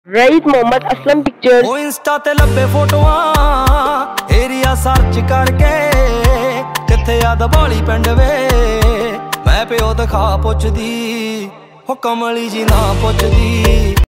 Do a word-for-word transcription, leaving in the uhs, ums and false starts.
Rice Mohammad Aslam pictures. ओ insta ते लब्बे फोटोआं एरिया सर्च करके किथे याद बाली पिंड वे मैं प्यो दिखा पुछदी हो कमली जी ना पुछदी।